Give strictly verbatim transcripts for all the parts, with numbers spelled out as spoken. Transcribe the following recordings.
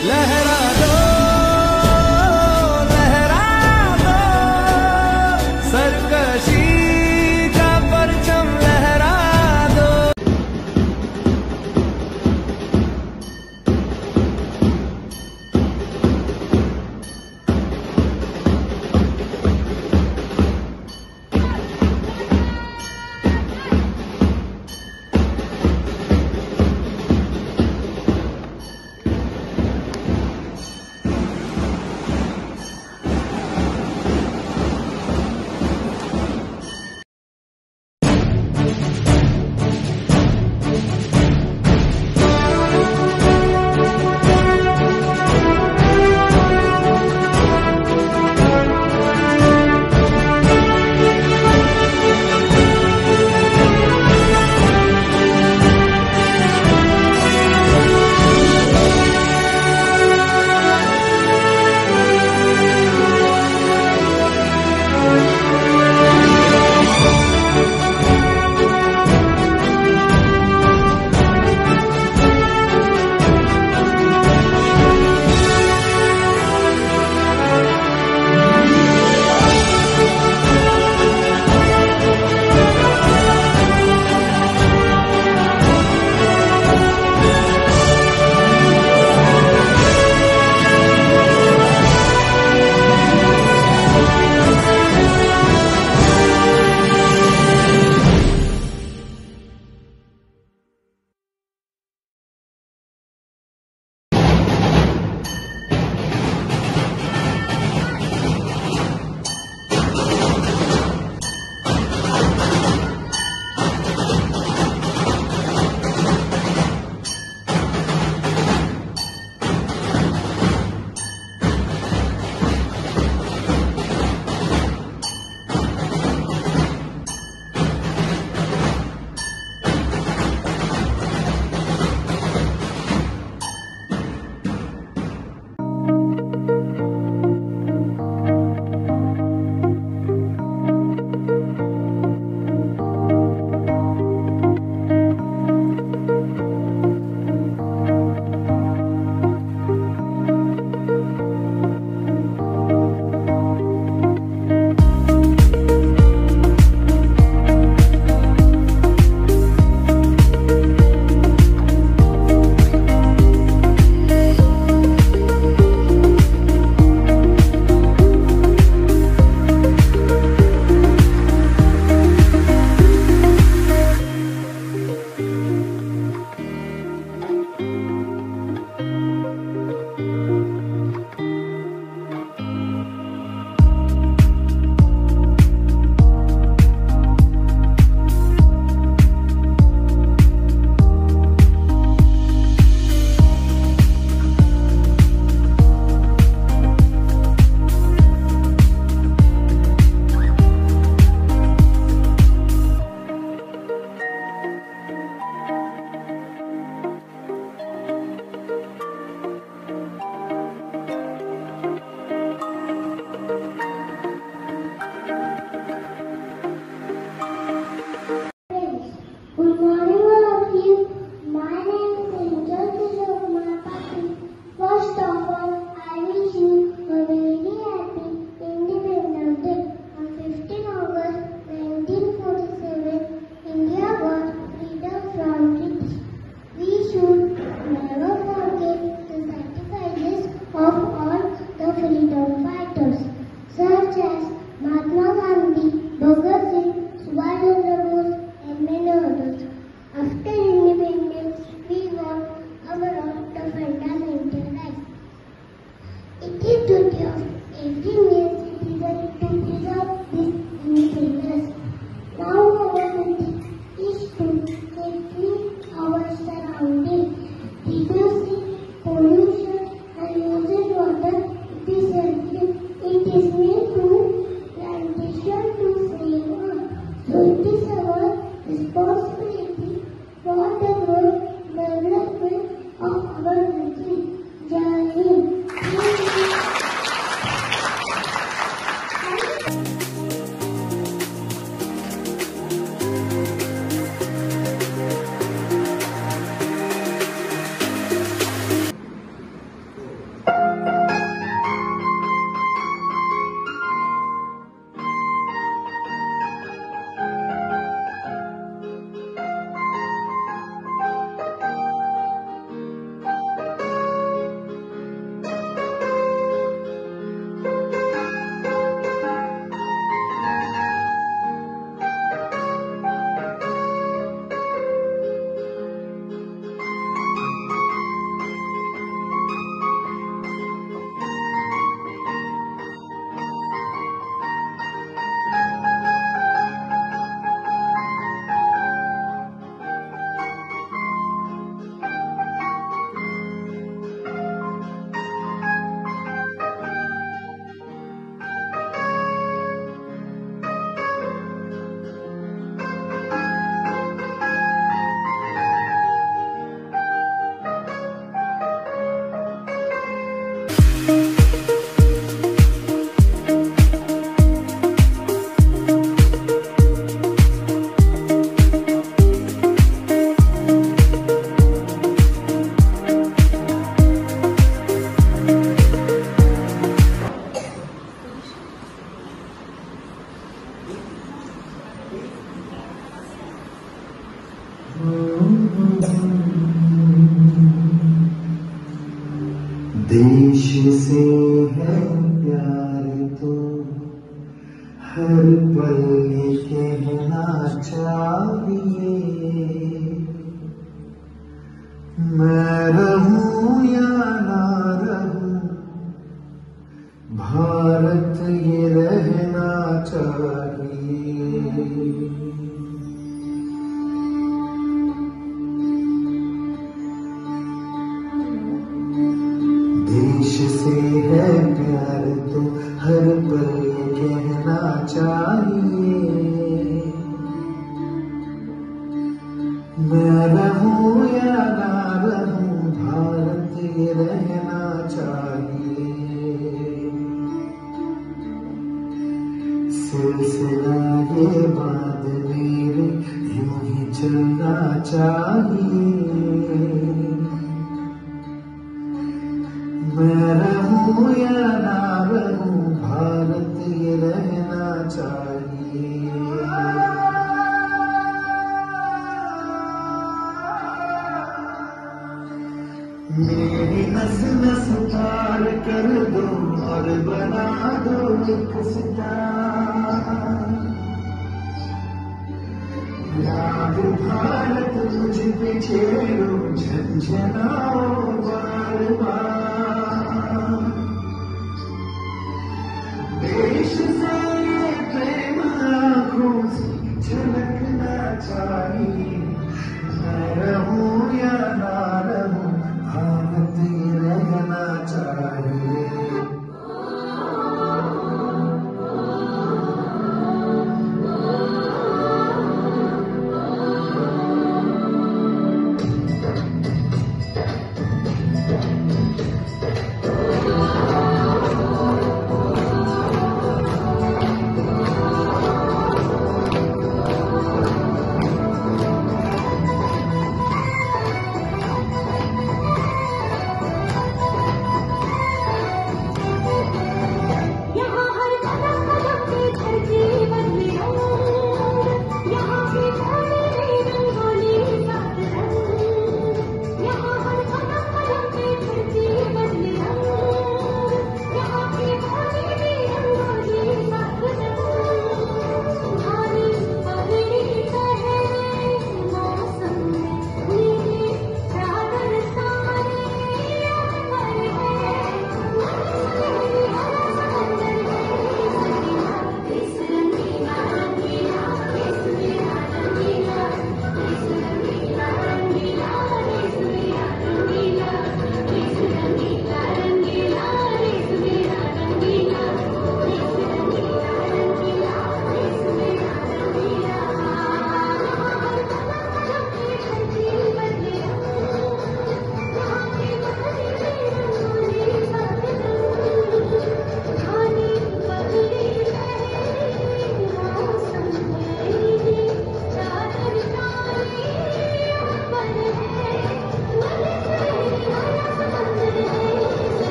लहरा दो लहरा दो सरकशी का परचम लहरा दो। देश से है प्यार तो हर पल कहना चाहिए। मैं रहूं या ना रहूं, भारत ये रहना चाहिए। देश से है प्यार तो हर पल कहना चाहिए। मैं रहूं या ना रहूं, भारत ये रहना चाहिए। सिलसिला ये बात मेरे यूं ही चलना चाहिए। मैं रहूं या ना रहूं, भारत ये रहना चाहिए। मेरी नस नस पार कर दो और बना दो एक सितार। याद भारत मुझ पे छेड़ो, झंझनाओ बार बार। देश से प्रेम आँखों से झलकना चाहिए। मैं रहूं या ना रहूं, भारत ये रहना चाहिए।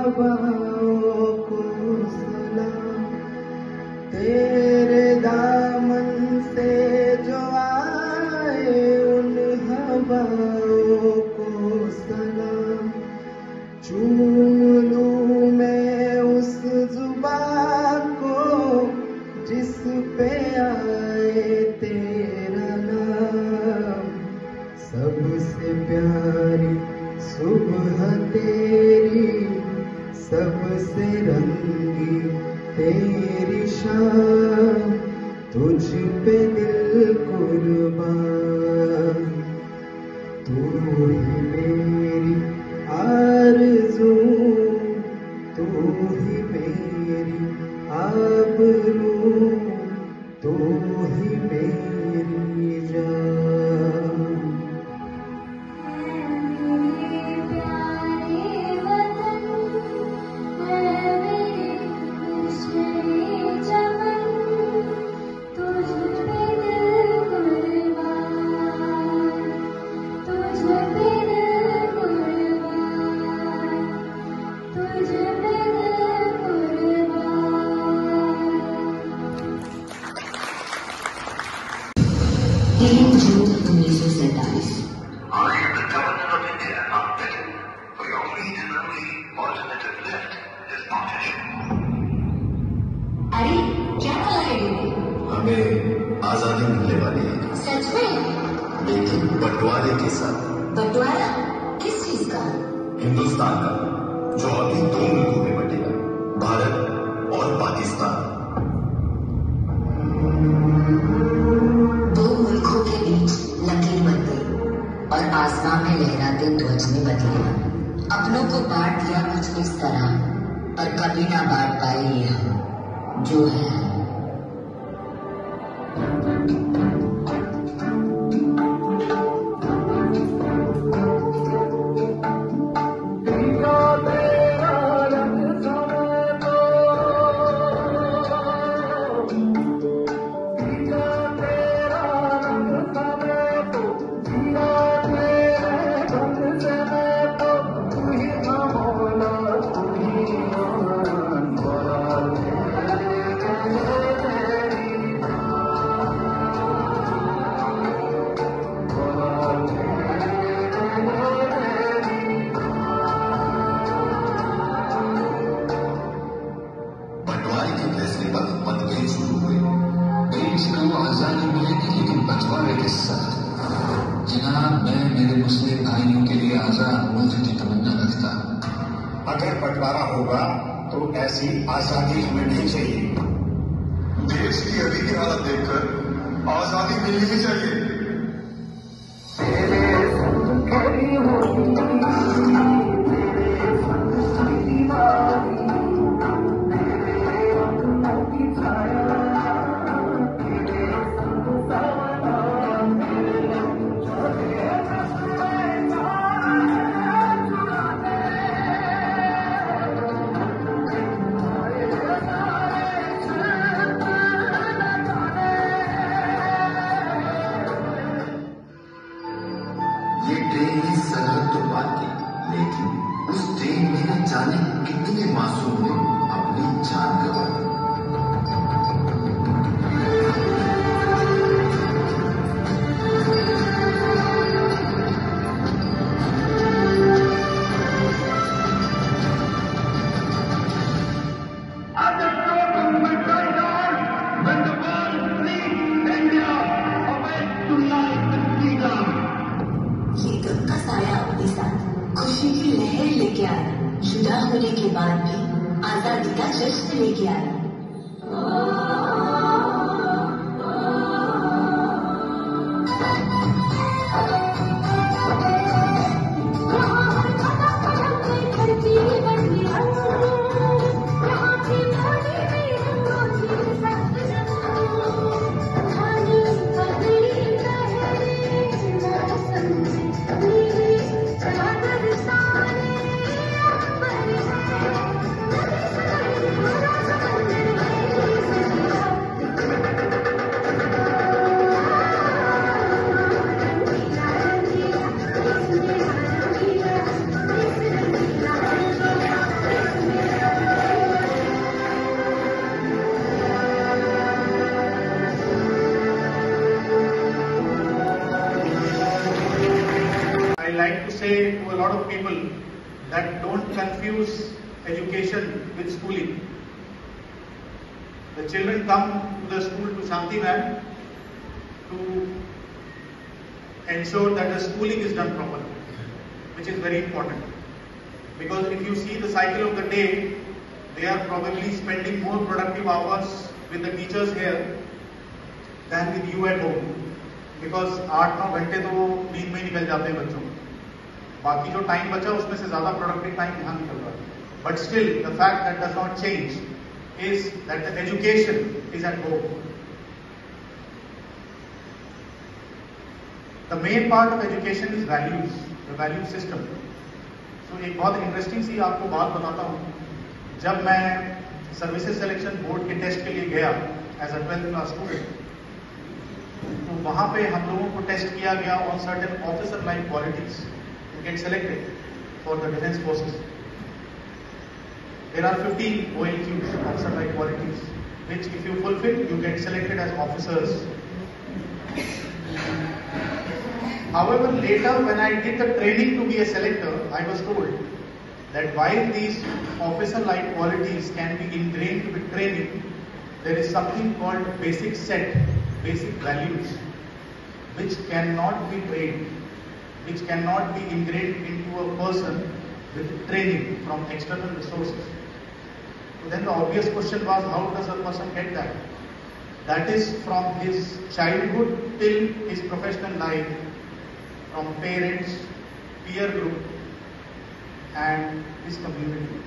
हवाओं को सलाम, तेरे दामन से जो आए उन हवाओं को सलाम। चूम लूं मैं उस जुबान को जिस पे आए तेरा नाम, सबसे प्यारी सुबह तेरी, सबसे रंगी तेरी शाम, तुझ पे दिल कुर्बान। तू ही मेरी आरज़ू, तू ही मेरी आबरू, तू ही मेरी जान। तीन जून उन्नीस सौ सैतालीस। I am the governor of India, not Britain. For your fleet and only alternative left is partition. अरे क्या कहा है ये? हमें आजादी मिलने वाली है। सच में? लेकिन बंटवारे के साथ। बंटवारा किस चीज का? हिंदुस्तान का, जो अभी दो मुल्कों में बटेगा, भारत और पाकिस्तान। दो मुल्कों के बीच लकीर बन गई और आसमान में लहराते ध्वज ने बदले। अपनों को बांट दिया कुछ इस तरह, पर कभी ना बांट पाए ये हम जो है। जनाब, मैं मेरे मुस्लिम भाइयों के लिए आजाद मुल्क की तमन्ना रखता। अगर बंटवारा होगा तो ऐसी आजादी हमें नहीं चाहिए। देश की अभी की हालत देखकर आजादी मिलनी ही चाहिए। ये ट्रेन ने सरहद तो पार की, लेकिन उस ट्रेन में न जाने कितने मासूम ने अपनी जान गंवा दी। खुशी की लहर लेके आया, जुदा होने के बाद भी आजादी का जश्न लेके आया। Thank you. that don't confuse education with schooling. The children come to the school to Shanti Ma'am to ensure that the schooling is done properly, which is very important. Because if you see the cycle of the day, they are probably spending more productive hours with the teachers here than with you at home. Because आठ नौ घंटे तो नींद में निकल जाते हैं बच्चों, बाकी जो टाइम बचा उसमें से ज्यादा प्रोडक्टिव टाइम यहाँ निकल रहा है. But still, the fact that does not change is that the education is at home. The main part of education is values, the value system. So एक बहुत इंटरेस्टिंग सी आपको बात बताता हूँ. जब मैं सर्विसेज सिलेक्शन बोर्ड के टेस्ट के लिए गया as a twelfth class student, तो वहां पे हम लोगों को टेस्ट किया गया on certain officer like qualities to get selected for the defence forces. There are fifteen O L Qs, officer like qualities, which if you fulfill, you get selected as officers. However, later when I did the training to be a selector, I was told that while these officer-like qualities can be ingrained with training, there is something called basic set, basic values, which cannot be trained, which cannot be ingrained into a person with training from external resources. So then the obvious question was, how does a person get that? That is from his childhood till his professional life, from parents, peer group, and his community.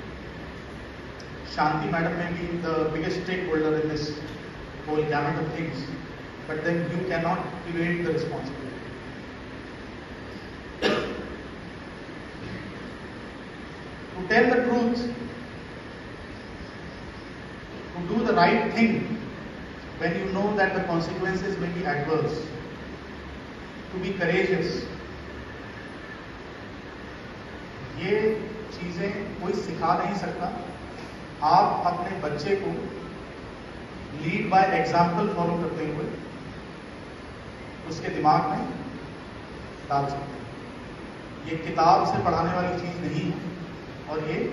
Shanti Madam may be the biggest stakeholder in this whole gamut of things, but then you cannot evade the responsibility. To tell the truth, to do the right thing when you know that the consequences may be adverse, to be courageous, ये चीजें कोई सिखा नहीं सकता. आप अपने बच्चे को लीड बाय एग्जाम्पल फॉलो करते हुए उसके दिमाग में डाल सकते हैं. ये किताब से पढ़ाने वाली चीज नहीं है और ये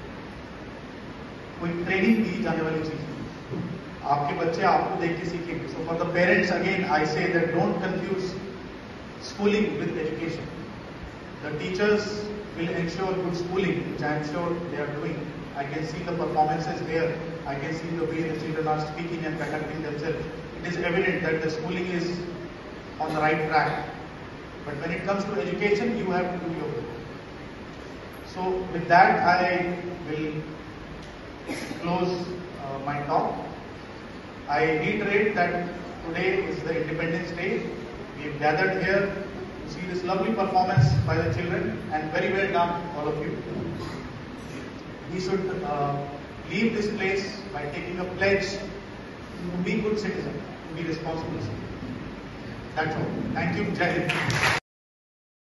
कोई ट्रेनिंग दी जाने वाली चीज नहीं. आपके बच्चे आपको देख के सीखेंगे. So for the parents again I say that don't confuse schooling with education. The teachers will ensure good schooling, which I am sure they are doing. I can see the performances here. I can see the way the children are speaking and conducting themselves. It is evident that the schooling is on the right track. But when it comes to education, you have to do your work. So with that, I will close uh, my talk. I reiterate that today is the Independence Day. We have gathered here to see this lovely performance by the children, and very well done, all of you. We should uh, leave this place by taking a pledge to be good citizens, to be responsible citizens. That's all. Thank you. Jai Hind.